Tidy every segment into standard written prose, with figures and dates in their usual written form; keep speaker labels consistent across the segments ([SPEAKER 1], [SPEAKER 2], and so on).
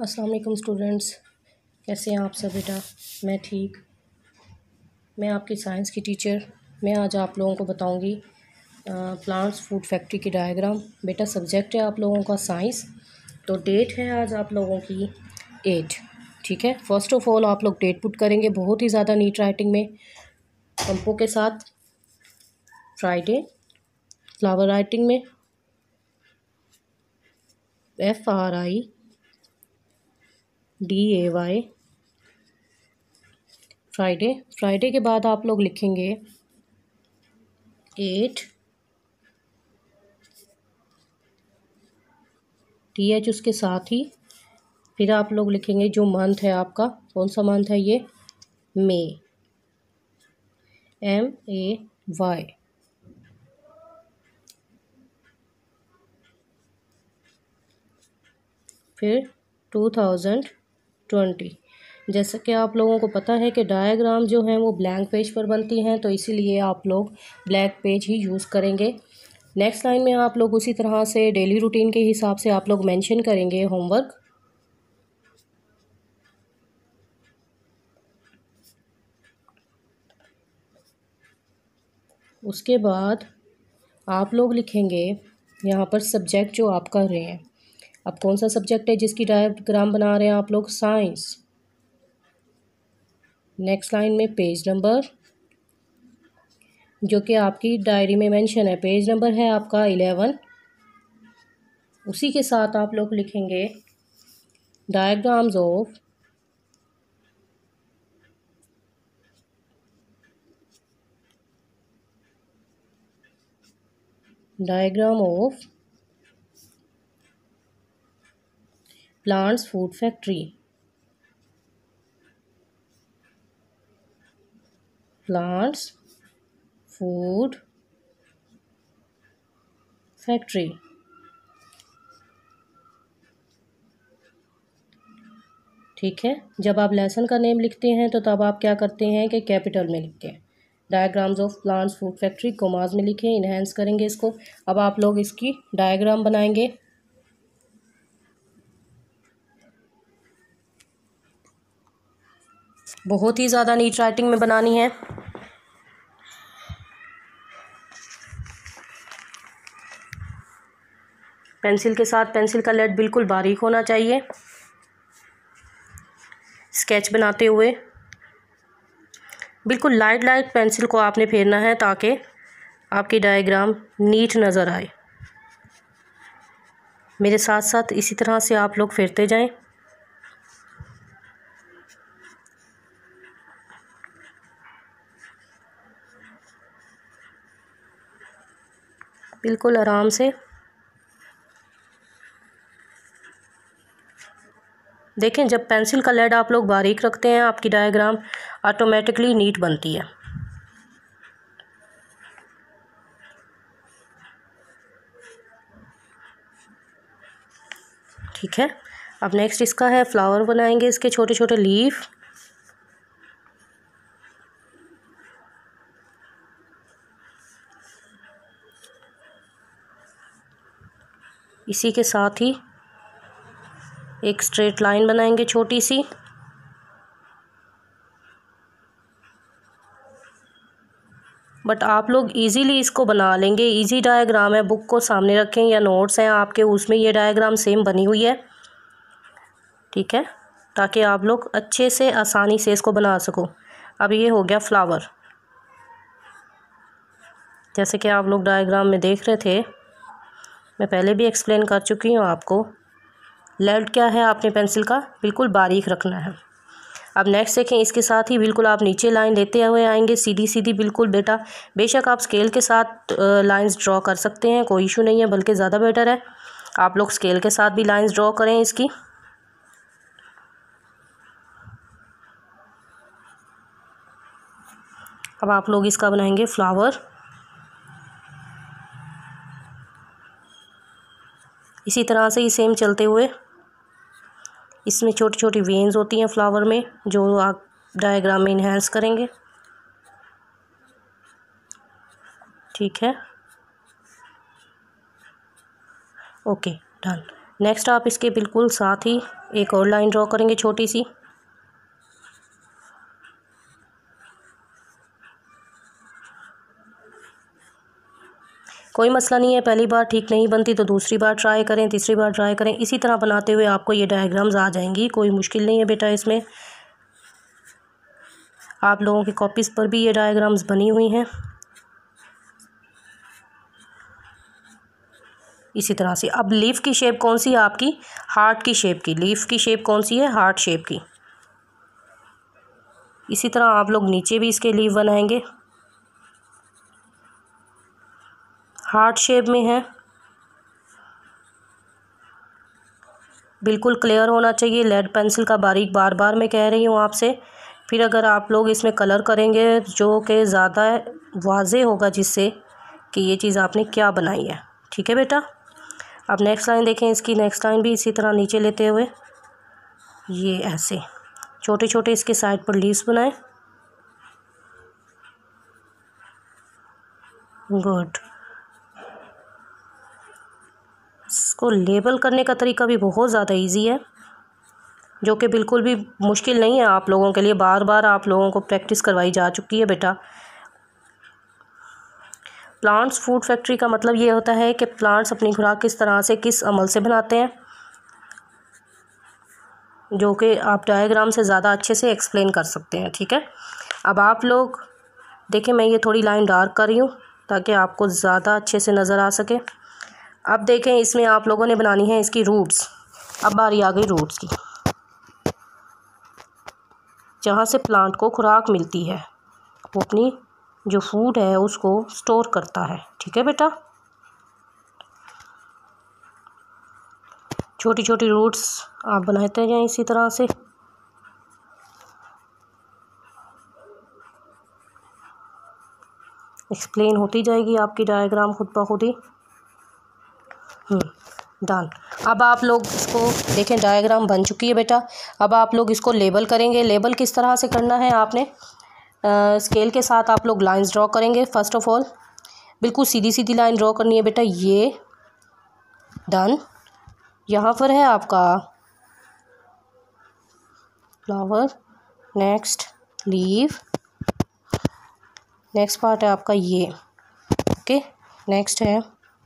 [SPEAKER 1] अस्सलाम वालेकुम स्टूडेंट्स, कैसे हैं आप सब बेटा। मैं ठीक। मैं आपकी साइंस की टीचर। मैं आज आप लोगों को बताऊंगी प्लांट्स फूड फैक्ट्री की डायग्राम। बेटा सब्जेक्ट है आप लोगों का साइंस, तो डेट है आज आप लोगों की 8। ठीक है, फर्स्ट ऑफ ऑल आप लोग डेट पुट करेंगे बहुत ही ज़्यादा नीट राइटिंग में कंपो के साथ। फ्राइडे, फ्लावर राइटिंग में FRIDAY फ्राइडे। फ्राइडे के बाद आप लोग लिखेंगे 8 TH उसके साथ ही। फिर आप लोग लिखेंगे जो मंथ है आपका, कौन सा मंथ है ये, मई, MAY। फिर 2020। जैसा कि आप लोगों को पता है कि डायग्राम जो हैं वो ब्लैंक पेज पर बनती हैं, तो इसीलिए आप लोग ब्लैक पेज ही यूज़ करेंगे। नेक्स्ट लाइन में आप लोग उसी तरह से डेली रूटीन के हिसाब से आप लोग मेंशन करेंगे होमवर्क। उसके बाद आप लोग लिखेंगे यहाँ पर सब्जेक्ट जो आप कर रहे हैं। अब कौन सा सब्जेक्ट है जिसकी डायग्राम बना रहे हैं आप लोग, साइंस। नेक्स्ट लाइन में पेज नंबर जो कि आपकी डायरी में मेंशन है, पेज नंबर है आपका 11। उसी के साथ आप लोग लिखेंगे diagram of plants food factory. Plants food factory. ठीक है, जब आप लेसन का नेम लिखते हैं तो तब आप क्या करते हैं कि कैपिटल में लिखते हैं। Diagrams of plants food factory commas में लिखें, इन्हेंस करेंगे इसको। अब आप लोग इसकी डायग्राम बनाएंगे। बहुत ही ज़्यादा नीट राइटिंग में बनानी है। पेंसिल के साथ पेंसिल का लेड बिल्कुल बारीक होना चाहिए। स्केच बनाते हुए बिल्कुल लाइट लाइट पेंसिल को आपने फेरना है ताकि आपकी डायग्राम नीट नज़र आए। मेरे साथ साथ इसी तरह से आप लोग फेरते जाएं। बिल्कुल आराम से देखें, जब पेंसिल का लेड आप लोग बारीक रखते हैं आपकी डायग्राम ऑटोमेटिकली नीट बनती है। ठीक है, अब नेक्स्ट इसका है फ्लावर बनाएंगे, इसके छोटे छोटे लीफ। इसी के साथ ही एक स्ट्रेट लाइन बनाएंगे छोटी सी। बट आप लोग इजीली इसको बना लेंगे, इजी डायग्राम है। बुक को सामने रखें या नोट्स हैं आपके, उसमें ये डायग्राम सेम बनी हुई है। ठीक है, ताकि आप लोग अच्छे से आसानी से इसको बना सको। अब ये हो गया फ्लावर, जैसे कि आप लोग डायग्राम में देख रहे थे, मैं पहले भी एक्सप्लेन कर चुकी हूँ आपको। लेड क्या है, आपने पेंसिल का बिल्कुल बारीक रखना है। अब नेक्स्ट देखें, इसके साथ ही बिल्कुल आप नीचे लाइन लेते हुए आएंगे, सीधी सीधी बिल्कुल। बेटा बेशक आप स्केल के साथ लाइंस ड्रॉ कर सकते हैं, कोई इशू नहीं है, बल्कि ज़्यादा बेटर है आप लोग स्केल के साथ भी लाइंस ड्रॉ करें इसकी। अब आप लोग इसका बनाएंगे फ्लावर। इसी तरह से ही सेम चलते हुए इसमें छोटी छोटी वेन्स होती हैं फ्लावर में, जो आप डायग्राम में इन्हेंस करेंगे। ठीक है, ओके डन। नेक्स्ट आप इसके बिल्कुल साथ ही एक और लाइन ड्रॉ करेंगे छोटी सी। कोई मसला नहीं है, पहली बार ठीक नहीं बनती तो दूसरी बार ट्राई करें, तीसरी बार ट्राई करें। इसी तरह बनाते हुए आपको ये डायग्राम्स आ जाएंगी, कोई मुश्किल नहीं है बेटा इसमें। आप लोगों की कॉपीज़ पर भी ये डायग्राम्स बनी हुई हैं। इसी तरह से अब लीफ की शेप कौन सी है आपकी? हार्ट की शेप की। लीफ की शेप कौन सी है? हार्ट शेप की। इसी तरह आप लोग नीचे भी इसके लीफ बनाएंगे, हार्ट शेप में है। बिल्कुल क्लियर होना चाहिए, लेड पेंसिल का बारीक, बार बार मैं कह रही हूँ आपसे। फिर अगर आप लोग इसमें कलर करेंगे जो कि ज़्यादा वाज़े होगा, जिससे कि ये चीज़ आपने क्या बनाई है। ठीक है बेटा। अब नेक्स्ट लाइन देखें, इसकी नेक्स्ट लाइन भी इसी तरह नीचे लेते हुए ये ऐसे छोटे छोटे इसके साइड पर लीव्स बनाएं। गुड। इसको लेबल करने का तरीका भी बहुत ज़्यादा इजी है, जो कि बिल्कुल भी मुश्किल नहीं है आप लोगों के लिए। बार बार आप लोगों को प्रैक्टिस करवाई जा चुकी है बेटा। प्लांट्स फूड फैक्ट्री का मतलब ये होता है कि प्लांट्स अपनी खुराक किस तरह से, किस अमल से बनाते हैं, जो कि आप डायग्राम से ज़्यादा अच्छे से एक्सप्लेन कर सकते हैं। ठीक है। अब आप लोग देखें, मैं ये थोड़ी लाइन डार्क कर रही हूँ ताकि आपको ज़्यादा अच्छे से नज़र आ सके। अब देखें, इसमें आप लोगों ने बनानी है इसकी रूट्स। अब बारी आ गई रूट्स की, जहाँ से प्लांट को खुराक मिलती है, वो अपनी जो फूड है उसको स्टोर करता है। ठीक है बेटा। छोटी छोटी रूट्स आप बनाते जाएं इसी तरह से। एक्सप्लेन होती जाएगी आपकी डायग्राम खुद ब खुद ही। डन। अब आप लोग इसको देखें, डायग्राम बन चुकी है बेटा। अब आप लोग इसको लेबल करेंगे। लेबल किस तरह से करना है, आपने स्केल के साथ आप लोग लाइंस ड्रॉ करेंगे। फर्स्ट ऑफ ऑल बिल्कुल सीधी सीधी लाइन ड्रॉ करनी है बेटा। ये डन। यहाँ पर है आपका flower, next leave, next part है आपका ये। ओके, नेक्स्ट है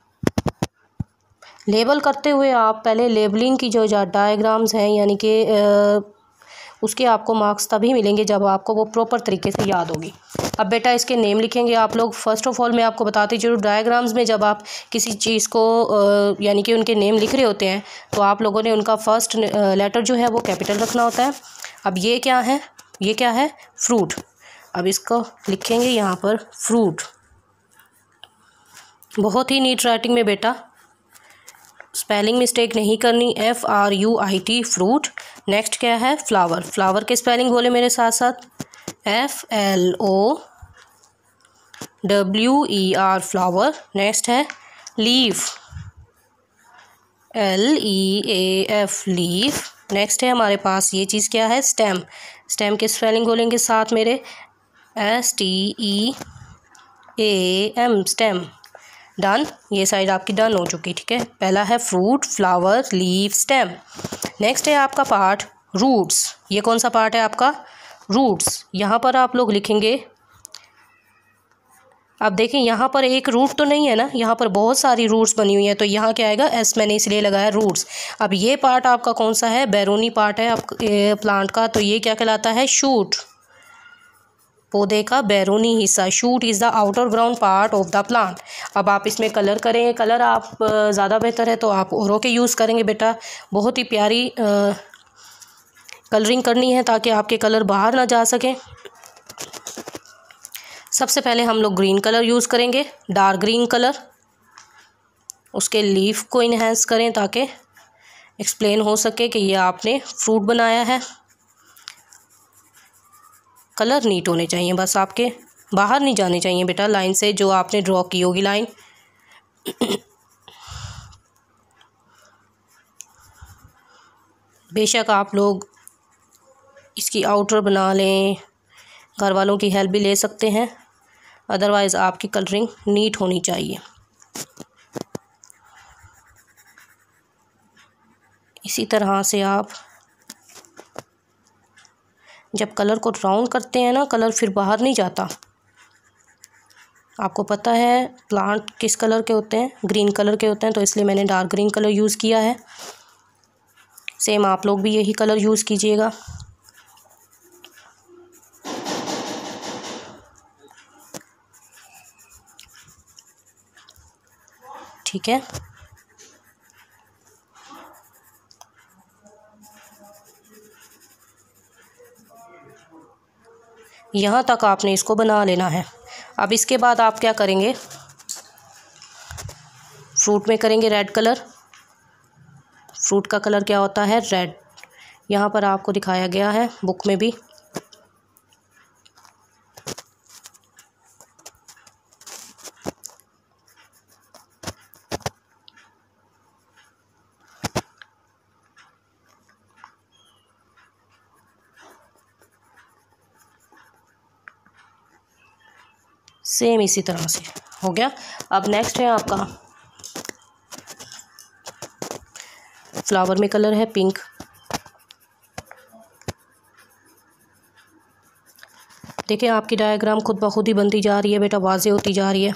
[SPEAKER 1] लेबल करते हुए आप पहले लेबलिंग की जो डायग्राम्स हैं, यानी कि उसके आपको मार्क्स तभी मिलेंगे जब आपको वो प्रॉपर तरीके से याद होगी। अब बेटा इसके नेम लिखेंगे आप लोग। फ़र्स्ट ऑफ़ ऑल मैं आपको बताती चलूँ, डायग्राम्स में जब आप किसी चीज़ को यानी कि उनके नेम लिख रहे होते हैं तो आप लोगों ने उनका फर्स्ट लेटर जो है वो कैपिटल रखना होता है। अब ये क्या है? ये क्या है? फ्रूट। अब इसको लिखेंगे यहाँ पर फ्रूट, बहुत ही नीट राइटिंग में बेटा, स्पेलिंग मिस्टेक नहीं करनी। FRUIT fruit. नेक्स्ट क्या है? फ्लावर। फ्लावर के स्पेलिंग बोले मेरे साथ साथ, FLOWER फ्लावर। नेक्स्ट है लीफ, LEAF लीफ। नेक्स्ट है हमारे पास ये चीज़ क्या है? स्टेम। स्टेम के स्पेलिंग बोलेंगे साथ मेरे, STEAM स्टेम। डन। ये साइड आपकी डन हो चुकी। ठीक है। पहला है fruit, flower, leaf, stem. Next है आपका पार्ट रूट्स। ये कौन सा पार्ट है आपका? रूट्स। यहाँ पर आप लोग लिखेंगे, अब देखें यहाँ पर एक रूट तो नहीं है ना, यहाँ पर बहुत सारी रूट्स बनी हुई हैं, तो यहाँ क्या आएगा? S मैंने इसलिए लगाया रूट्स। अब ये पार्ट आपका कौन सा है? बैरूनी पार्ट है आप प्लांट का, तो ये क्या कहलाता है? शूट। पौधे का बैरूनी हिस्सा। Shoot is the outer ground part of the plant. अब आप इसमें कलर करें। कलर आप ज़्यादा बेहतर है तो आप औरों के यूज़ करेंगे बेटा। बहुत ही प्यारी कलरिंग करनी है ताकि आपके कलर बाहर ना जा सकें। सबसे पहले हम लोग ग्रीन कलर यूज़ करेंगे, डार्क ग्रीन कलर। उसके लीफ को इन्हेंस करें ताकि एक्सप्लेन हो सके कि ये आपने फ्रूट बनाया है। कलर नीट होने चाहिए, बस आपके बाहर नहीं जाने चाहिए बेटा लाइन से, जो आपने ड्रॉ की होगी लाइन। बेशक आप लोग इसकी आउटर बना लें, घर वालों की हेल्प भी ले सकते हैं, अदरवाइज़ आपकी कलरिंग नीट होनी चाहिए। इसी तरह से आप जब कलर को राउंड करते हैं ना, कलर फिर बाहर नहीं जाता। आपको पता है प्लांट किस कलर के होते हैं, ग्रीन कलर के होते हैं, तो इसलिए मैंने डार्क ग्रीन कलर यूज़ किया है। सेम आप लोग भी यही कलर यूज़ कीजिएगा। ठीक है, यहाँ तक आपने इसको बना लेना है। अब इसके बाद आप क्या करेंगे, फ्रूट में करेंगे रेड कलर। फ्रूट का कलर क्या होता है, रेड। यहाँ पर आपको दिखाया गया है बुक में भी। सेम इसी तरह से हो गया। अब नेक्स्ट है आपका फ्लावर में कलर है पिंक। देखिए आपकी डायग्राम खुद ब खुद ही बनती जा रही है बेटा, वाज़ेह होती जा रही है।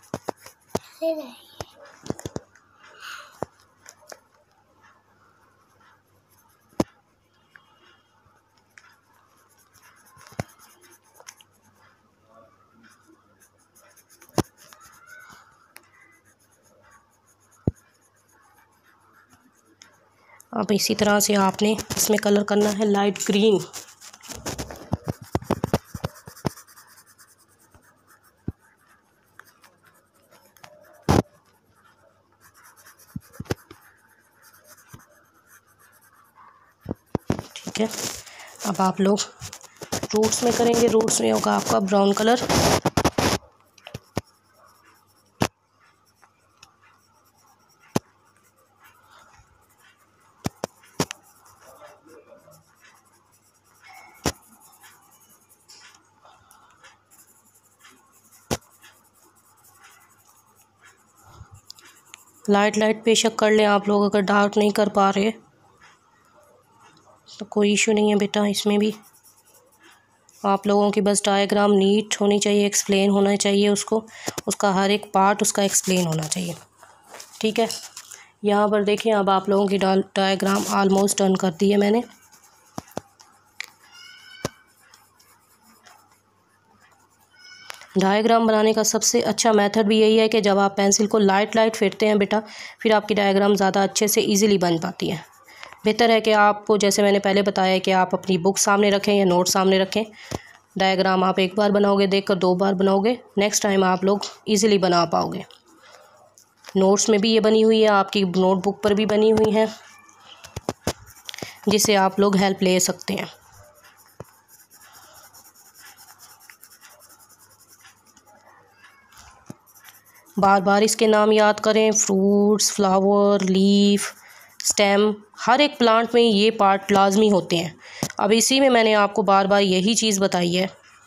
[SPEAKER 1] अब इसी तरह से आपने इसमें कलर करना है लाइट ग्रीन। ठीक है, अब आप लोग रूट्स में करेंगे। रूट्स में होगा आपका ब्राउन कलर। लाइट लाइट बेशक कर लें आप लोग, अगर डार्क नहीं कर पा रहे तो कोई इशू नहीं है बेटा। इसमें भी आप लोगों की बस डायग्राम नीट होनी चाहिए, एक्सप्लेन होना चाहिए उसको, उसका हर एक पार्ट उसका एक्सप्लेन होना चाहिए। ठीक है, यहाँ पर देखें अब आप लोगों की डायग्राम ऑलमोस्ट डन कर दी है मैंने। डायग्राम बनाने का सबसे अच्छा मेथड भी यही है कि जब आप पेंसिल को लाइट लाइट फेरते हैं बेटा, फिर आपकी डायग्राम ज़्यादा अच्छे से इजीली बन पाती है। बेहतर है कि आपको, जैसे मैंने पहले बताया, कि आप अपनी बुक सामने रखें या नोट सामने रखें। डायग्राम आप एक बार बनाओगे देखकर, 2 बार बनाओगे, नेक्स्ट टाइम आप लोग ईज़िली बना पाओगे। नोट्स में भी ये बनी हुई है, आपकी नोटबुक पर भी बनी हुई है, जिससे आप लोग हेल्प ले सकते हैं। बार बार इसके नाम याद करें, फ्रूट्स, फ्लावर, लीफ, स्टेम, हर एक प्लांट में ये पार्ट लाजमी होते हैं। अब इसी में मैंने आपको बार बार यही चीज़ बताई है।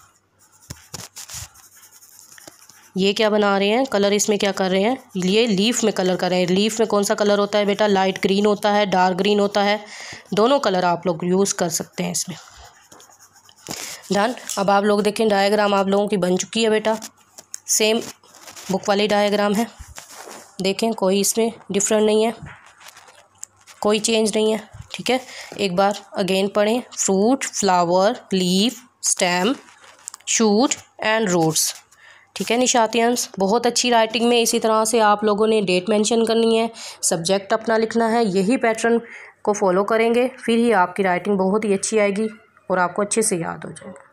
[SPEAKER 1] ये क्या बना रहे हैं, कलर इसमें क्या कर रहे हैं, ये लीफ में कलर कर रहे हैं। लीफ में कौन सा कलर होता है बेटा, लाइट ग्रीन होता है, डार्क ग्रीन होता है, दोनों कलर आप लोग यूज़ कर सकते हैं इसमें। डन। अब आप लोग देखें डायग्राम आप लोगों की बन चुकी है बेटा, सेम बुक वाली डायग्राम है। देखें कोई इसमें डिफरेंट नहीं है, कोई चेंज नहीं है। ठीक है, एक बार अगेन पढ़ें, fruit, flower, leaf, stem, shoot and roots. ठीक है निशातियंस, बहुत अच्छी राइटिंग में इसी तरह से आप लोगों ने डेट मेंशन करनी है, सब्जेक्ट अपना लिखना है। यही पैटर्न को फॉलो करेंगे, फिर ही आपकी राइटिंग बहुत ही अच्छी आएगी और आपको अच्छे से याद हो जाएगा।